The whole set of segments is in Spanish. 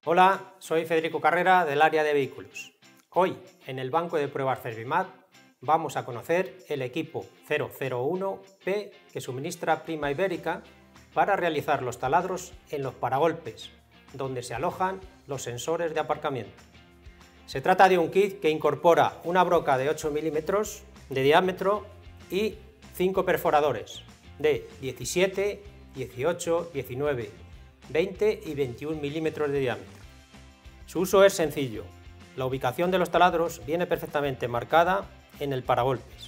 Hola, soy Federico Carrera del área de vehículos. Hoy, en el banco de pruebas Servimat, vamos a conocer el equipo 001P que suministra Prima Ibérica para realizar los taladros en los paragolpes, donde se alojan los sensores de aparcamiento. Se trata de un kit que incorpora una broca de 8 milímetros de diámetro y 5 perforadores de 17, 18, 19, 20 y 21 milímetros de diámetro. Su uso es sencillo. La ubicación de los taladros viene perfectamente marcada en el paragolpes.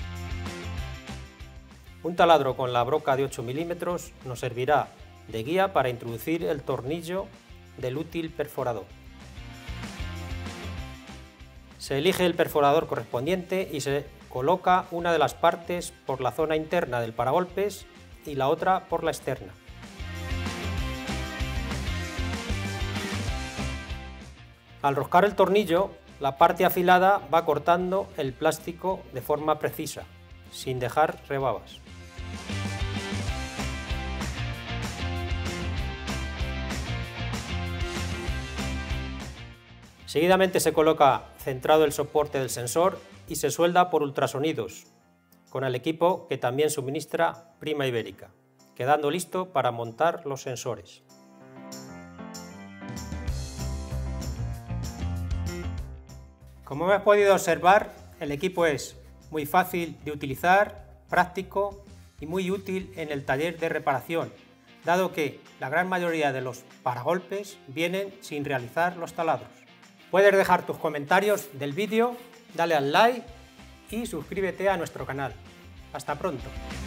Un taladro con la broca de 8 milímetros nos servirá de guía para introducir el tornillo del útil perforador. Se elige el perforador correspondiente y se coloca una de las partes por la zona interna del paragolpes y la otra por la externa. Al roscar el tornillo, la parte afilada va cortando el plástico de forma precisa, sin dejar rebabas. Seguidamente se coloca centrado el soporte del sensor y se suelda por ultrasonidos, con el equipo que también suministra Prima Ibérica, quedando listo para montar los sensores. Como hemos podido observar, el equipo es muy fácil de utilizar, práctico y muy útil en el taller de reparación, dado que la gran mayoría de los paragolpes vienen sin realizar los taladros. Puedes dejar tus comentarios del vídeo, dale al like y suscríbete a nuestro canal. Hasta pronto.